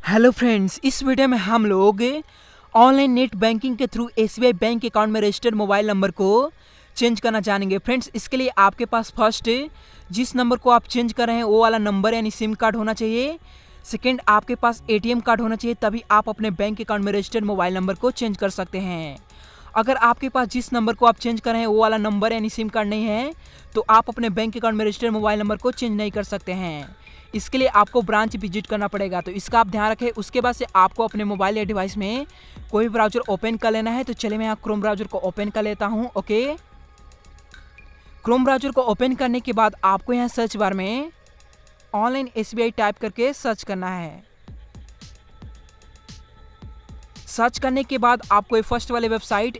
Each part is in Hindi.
हेलो फ्रेंड्स, इस वीडियो में हम लोग ऑनलाइन नेट बैंकिंग के थ्रू एसबीआई बैंक अकाउंट में रजिस्टर्ड मोबाइल नंबर को चेंज करना जानेंगे। फ्रेंड्स, इसके लिए आपके पास फर्स्ट जिस नंबर को आप चेंज कर रहे हैं वो वाला नंबर यानी सिम कार्ड होना चाहिए। सेकंड, आपके पास एटीएम कार्ड होना चाहिए, तभी आप अपने बैंक अकाउंट में रजिस्टर्ड मोबाइल नंबर को चेंज कर सकते हैं। अगर आपके पास जिस नंबर को आप चेंज कर रहे हैं वो वाला नंबर यानी सिम कार्ड नहीं है तो आप अपने बैंक अकाउंट में रजिस्टर्ड मोबाइल नंबर को चेंज नहीं कर सकते हैं। इसके लिए आपको ब्रांच विजिट करना पड़ेगा, तो इसका आप ध्यान रखें। उसके बाद से आपको अपने मोबाइल या डिवाइस में कोई ब्राउजर ओपन कर लेना है। तो चलिए मैं यहाँ क्रोम ब्राउजर को ओपन कर लेता हूँ। ओके, क्रोम ब्राउजर को ओपन करने के बाद आपको यहाँ सर्च बार में ऑनलाइन एसबीआई टाइप करके सर्च करना है। सर्च करने के बाद आपको फर्स्ट वाले वेबसाइट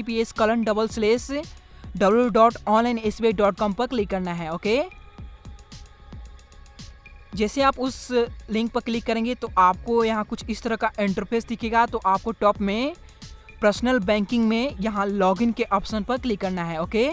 https://www.onlinesbi.com पर क्लिक करना है। ओके, जैसे आप उस लिंक पर क्लिक करेंगे तो आपको यहाँ कुछ इस तरह का इंटरफेस दिखेगा। तो आपको टॉप में पर्सनल बैंकिंग में यहाँ लॉगिन के ऑप्शन पर क्लिक करना है। ओके,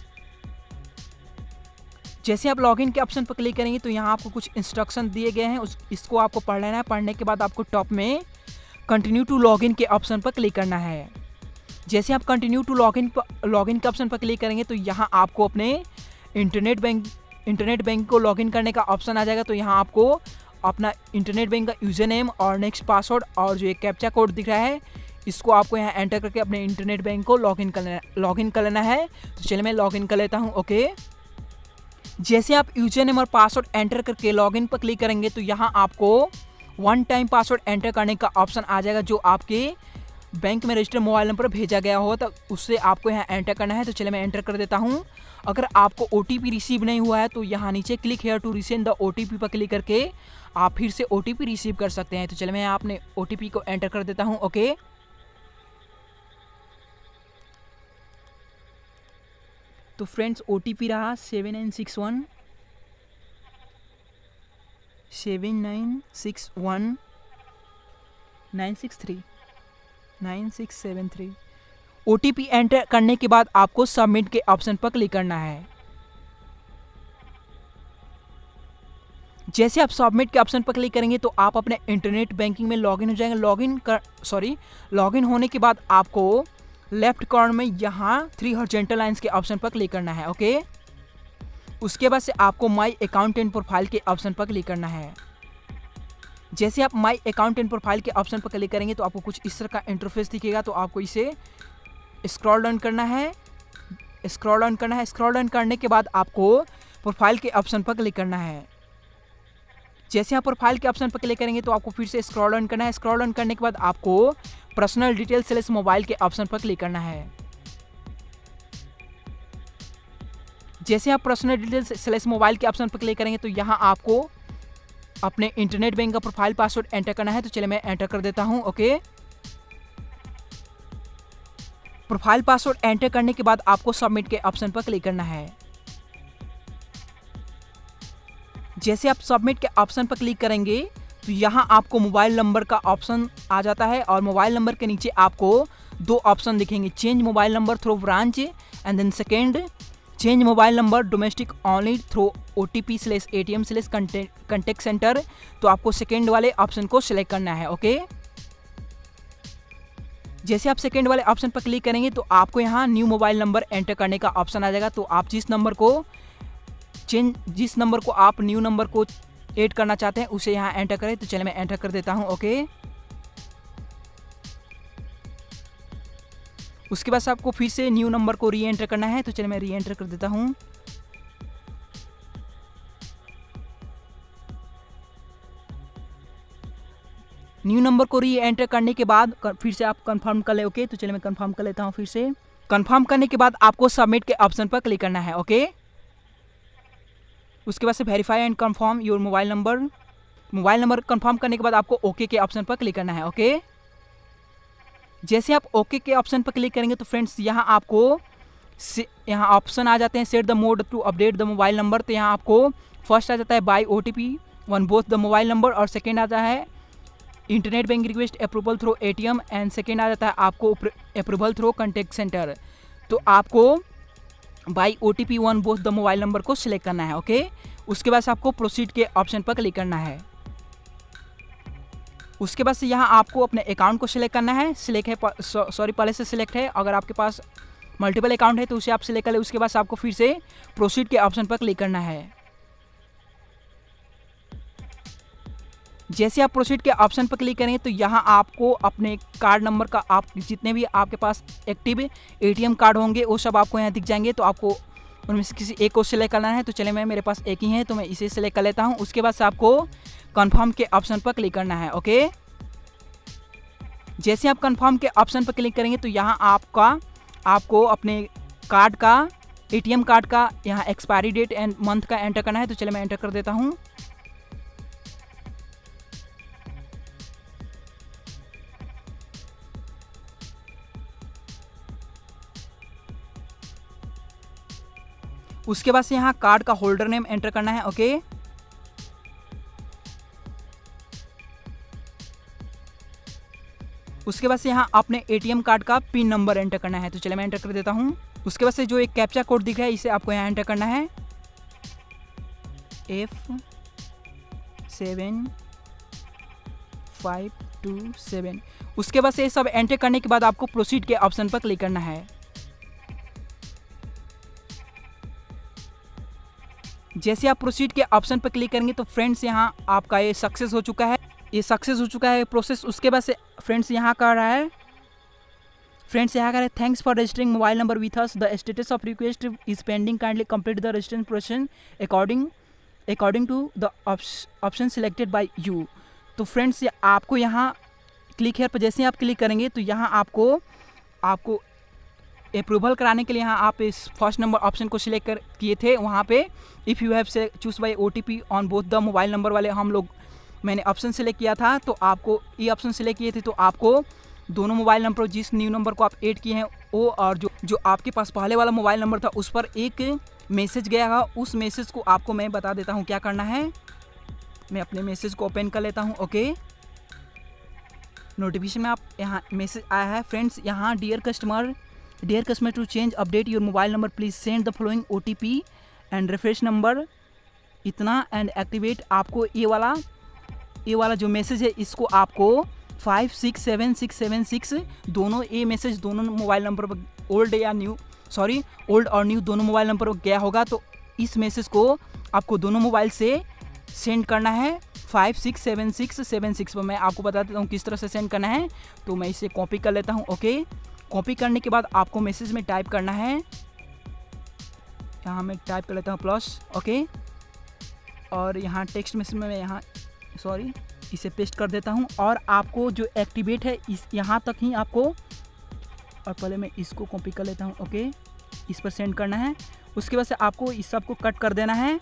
जैसे आप लॉगिन के ऑप्शन पर क्लिक करेंगे तो यहाँ आपको कुछ इंस्ट्रक्शन दिए गए हैं, इसको आपको पढ़ लेना है। पढ़ने के बाद आपको टॉप में कंटिन्यू टू लॉगिन के ऑप्शन पर क्लिक करना है। जैसे आप कंटिन्यू टू लॉगिन के ऑप्शन पर क्लिक करेंगे तो यहाँ आपको अपने इंटरनेट बैंक को लॉगिन करने का ऑप्शन आ जाएगा। तो यहाँ आपको अपना इंटरनेट बैंक का यूजर नेम और नेक्स्ट पासवर्ड और जो एक कैप्चा कोड दिख रहा है इसको आपको यहाँ एंटर करके अपने इंटरनेट बैंक को लॉगिन कर लेना है। तो चलिए मैं लॉगिन कर लेता हूँ। ओके, जैसे आप यूजर नेम और पासवर्ड एंटर करके लॉगिन पर क्लिक करेंगे तो यहाँ आपको वन टाइम पासवर्ड एंटर करने का ऑप्शन आ जाएगा, जो आपके बैंक में रजिस्टर्ड मोबाइल नंबर पर भेजा गया हो तो उससे आपको यहाँ एंटर करना है। तो चलिए मैं एंटर कर देता हूँ। अगर आपको ओटीपी रिसीव नहीं हुआ है तो यहाँ नीचे click here to resend the OTP पर क्लिक करके आप फिर से ओटीपी रिसीव कर सकते हैं। तो चलिए मैं यहाँ अपने ओटीपी को एंटर कर देता हूँ। ओके, तो फ्रेंड्स ओटीपी रहा 7961 963 ओटीपी एंटर करने के बाद आपको सबमिट के ऑप्शन पर क्लिक करना है। जैसे आप सबमिट के ऑप्शन पर क्लिक करेंगे तो आप अपने इंटरनेट बैंकिंग में लॉगिन हो जाएंगे। लॉगिन होने के बाद आपको लेफ्ट कॉर्नर में यहाँ 3 हॉरिजॉन्टल लाइंस के ऑप्शन पर क्लिक करना है। ओके, उसके बाद से आपको माई अकाउंट एंड प्रोफाइल के ऑप्शन पर क्लिक करना है। जैसे आप माई अकाउंट एंड प्रोफाइल के ऑप्शन पर क्लिक करेंगे तो आपको कुछ इस तरह का इंटरफेस दिखेगा। तो आपको इसे स्क्रॉल डाउन करना है। स्क्रॉल डाउन करने के बाद आपको प्रोफाइल के ऑप्शन पर क्लिक करना है। जैसे आप प्रोफाइल के ऑप्शन पर क्लिक करेंगे तो आपको फिर से स्क्रॉल डाउन करना है। स्क्रॉल डाउन करने के बाद आपको पर्सनल डिटेल्स मोबाइल के ऑप्शन पर क्लिक करना है। जैसे आप पर्सनल डिटेल्स मोबाइल के ऑप्शन पर क्लिक करेंगे तो यहाँ आपको अपने इंटरनेट बैंक का प्रोफाइल पासवर्ड एंटर करना है। तो चलिए मैं एंटर कर देता हूँ। ओके, प्रोफाइल पासवर्ड एंटर करने के बाद आपको सबमिट के ऑप्शन पर क्लिक करना है। जैसे आप सबमिट के ऑप्शन पर क्लिक करेंगे तो यहाँ आपको मोबाइल नंबर का ऑप्शन आ जाता है और मोबाइल नंबर के नीचे आपको 2 ऑप्शन दिखेंगे, change mobile number through branch and then second change mobile number domestic only through OTP/ATM/कंटेक्ट सेंटर। तो आपको सेकेंड वाले ऑप्शन को सिलेक्ट करना है। ओके, जैसे आप सेकेंड वाले ऑप्शन पर क्लिक करेंगे तो आपको यहाँ न्यू मोबाइल नंबर एंटर करने का ऑप्शन आ जाएगा। तो आप जिस नंबर को आप न्यू नंबर को ऐड करना चाहते हैं उसे यहाँ एंटर करें। तो चलिए मैं एंटर कर देता हूँ। ओके, उसके बाद आपको फिर से न्यू नंबर को री एंटर करना है। तो चलिए मैं री एंटर कर देता हूँ। न्यू नंबर को री एंटर करने के बाद फिर से आप कंफर्म कर ले। ओके, तो चलिए मैं कंफर्म कर लेता हूँ। फिर से कंफर्म करने के बाद आपको सबमिट के ऑप्शन पर क्लिक करना है। ओके, उसके बाद से verify and confirm your mobile number confirm करने के बाद आपको ओके के ऑप्शन पर क्लिक करना है। ओके, जैसे आप ओके के ऑप्शन पर क्लिक करेंगे तो फ्रेंड्स यहाँ आपको यहाँ ऑप्शन आ जाते हैं set the mode to update the mobile number. तो यहाँ आपको फर्स्ट आ जाता है by OTP on both the mobile number और सेकेंड आता है internet bank request approval through ATM and second आ जाता है आपको अप्रूवल थ्रू कॉन्टैक्ट सेंटर। तो आपको by OTP on both the mobile number को सिलेक्ट करना है। ओके, उसके बाद आपको प्रोसीड के ऑप्शन पर क्लिक करना है। उसके बाद से यहाँ आपको अपने अकाउंट को सिलेक्ट करना है। सिलेक्ट है पहले से सिलेक्ट है। अगर आपके पास मल्टीपल अकाउंट है तो उसे आप सिलेक्ट कर ले। उसके बाद आपको फिर से प्रोसीड के ऑप्शन पर क्लिक करना है। जैसे आप प्रोसीड के ऑप्शन पर क्लिक करेंगे तो यहाँ आपको अपने कार्ड नंबर का आप जितने भी आपके पास एक्टिव एटीएम कार्ड होंगे वो सब आपको यहाँ दिख जाएंगे। तो आपको उनमें से किसी एक को सिलेक्ट करना है। तो चले मेरे पास एक ही है तो मैं इसे सिलेक्ट कर लेता हूँ। उसके बाद से आपको कंफर्म के ऑप्शन पर क्लिक करना है। ओके, जैसे आप कंफर्म के ऑप्शन पर क्लिक करेंगे तो यहाँ आपको अपने कार्ड का एटीएम कार्ड का यहाँ एक्सपायरी डेट एंड मंथ का एंटर करना है। तो चले मैं एंटर कर देता हूँ। उसके बाद से यहाँ कार्ड का होल्डर नेम एंटर करना है। ओके, उसके बाद से यहाँ अपने एटीएम कार्ड का पिन नंबर एंटर करना है। तो चलिए मैं एंटर कर देता हूँ। उसके बाद से जो एक कैप्चा कोड दिख रहा है इसे आपको यहाँ एंटर करना है, F7527। उसके बाद से ये सब एंटर करने के बाद आपको प्रोसीड के ऑप्शन पर क्लिक करना है। जैसे आप प्रोसीड के ऑप्शन पर क्लिक करेंगे तो फ्रेंड्स यहाँ आपका ये सक्सेस हो चुका है। प्रोसेस। उसके बाद से फ्रेंड्स यहाँ कर रहा है thanks for registering mobile number with us, the status of request is pending, kindly complete the registration process according to the option selected by you. तो फ्रेंड्स आपको यहाँ क्लिक हेयर पर जैसे आप क्लिक करेंगे तो यहाँ आपको अप्रूवल कराने के लिए यहाँ आप इस फर्स्ट नंबर ऑप्शन को सिलेक्ट किए थे। वहाँ पे इफ़ यू हैव से choose by OTP on both the mobile number वाले मैंने ऑप्शन सेलेक्ट किया था। तो आपको ये ऑप्शन सेलेक्ट किए थे तो आपको दोनों मोबाइल नंबर जिस न्यू नंबर को आप ऐड किए हैं वो और जो आपके पास पहले वाला मोबाइल नंबर था उस पर एक मैसेज गया है। उस मैसेज को आपको मैं बता देता हूँ क्या करना है। मैं अपने मैसेज को ओपन कर लेता हूँ। ओके, नोटिफिकेशन में आप यहाँ मैसेज आया है फ्रेंड्स, यहाँ dear customer to change update your mobile number please send the following OTP and reference number इतना एंड एक्टिवेट। आपको ये वाला जो मैसेज है इसको आपको 567676 दोनों ये मैसेज दोनों मोबाइल नंबर पर ओल्ड और न्यू दोनों मोबाइल नंबर पर गया होगा। तो इस मैसेज को आपको दोनों मोबाइल से सेंड करना है 567676 पर। मैं आपको बता देता हूँ किस तरह से सेंड करना है। तो मैं इसे कॉपी कर लेता हूँ। ओके, कॉपी करने के बाद आपको मैसेज में टाइप करना है, यहाँ मैं टाइप कर लेता हूँ प्लस। ओके, और यहाँ टेक्स्ट मैसेज में मैं इसे पेस्ट कर देता हूँ। और आपको जो एक्टिवेट है यहाँ तक ही आपको, और पहले मैं इसको कॉपी कर लेता हूँ। ओके, इस पर सेंड करना है। उसके बाद से आपको इस सब को कट कर देना है।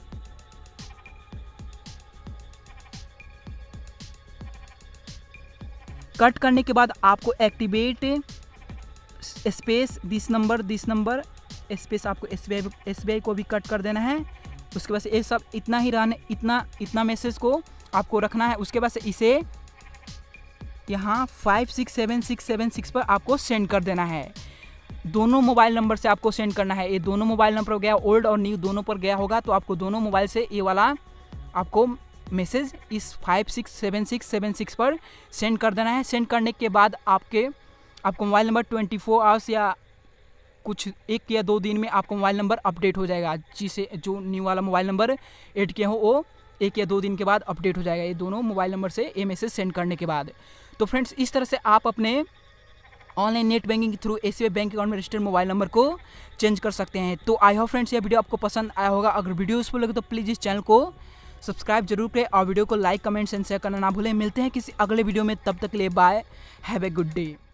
कट करने के बाद आपको activate space this number space आपको SBI को भी कट कर देना है। उसके बाद से ये सब इतना ही रहने इतना मैसेज को आपको रखना है। उसके बाद से इसे यहाँ 567676 पर आपको सेंड कर देना है। दोनों मोबाइल नंबर से आपको सेंड करना है। ये दोनों मोबाइल नंबर पर गया, ओल्ड और न्यू दोनों पर गया होगा। तो आपको दोनों मोबाइल से ये वाला आपको मैसेज इस 567676 पर सेंड कर देना है। सेंड करने के बाद आपको मोबाइल नंबर 24 आवर्स या कुछ 1 या 2 दिन में आपका मोबाइल नंबर अपडेट हो जाएगा। जिसे जो न्यू वाला मोबाइल नंबर ऐड किया हो वो 1 या 2 दिन के बाद अपडेट हो जाएगा, ये दोनों मोबाइल नंबर से ये मैसेज सेंड करने के बाद। तो फ्रेंड्स इस तरह से आप अपने ऑनलाइन नेट बैंकिंग के थ्रू SBI बैंक अकाउंट में रजिस्टर्ड मोबाइल नंबर को चेंज कर सकते हैं। तो आई होप फ्रेंड्स ये वीडियो आपको पसंद आया होगा। अगर वीडियो यूजफुल लगे तो प्लीज़ इस चैनल को सब्सक्राइब जरूर करें और वीडियो को लाइक कमेंट्स एंड शेयर करना ना भूलें। मिलते हैं किसी अगले वीडियो में, तब तक के लिए bye, have a good day.